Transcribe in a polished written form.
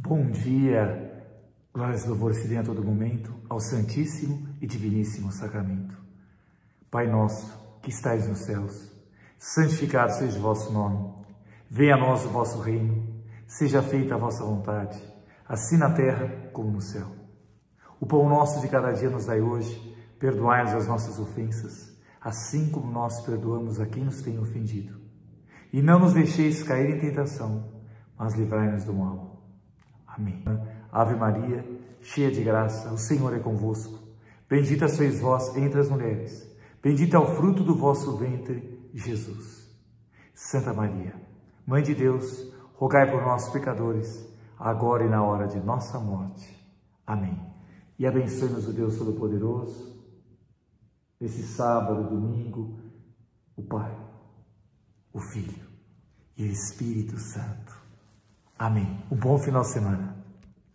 Bom dia, glórias e louvores se dêem a todo momento ao Santíssimo e Diviníssimo Sacramento. Pai nosso, que estais nos céus, santificado seja o vosso nome. Venha a nós o vosso reino, seja feita a vossa vontade, assim na terra como no céu. O pão nosso de cada dia nos dai hoje, perdoai-nos as nossas ofensas, assim como nós perdoamos a quem nos tem ofendido. E não nos deixeis cair em tentação, mas livrai-nos do mal. Amém. Ave Maria, cheia de graça, o Senhor é convosco. Bendita sois vós entre as mulheres. Bendito é o fruto do vosso ventre, Jesus. Santa Maria, Mãe de Deus, rogai por nós, pecadores, agora e na hora de nossa morte. Amém. E abençoe-nos o Deus Todo-Poderoso, nesse sábado, domingo, o Pai, o Filho e o Espírito Santo. Amém. Um bom final de semana.